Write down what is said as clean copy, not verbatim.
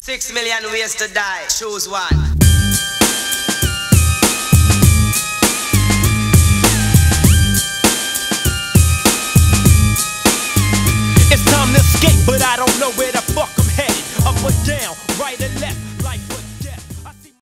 6 million ways to die. Choose one. It's time to escape, but I don't know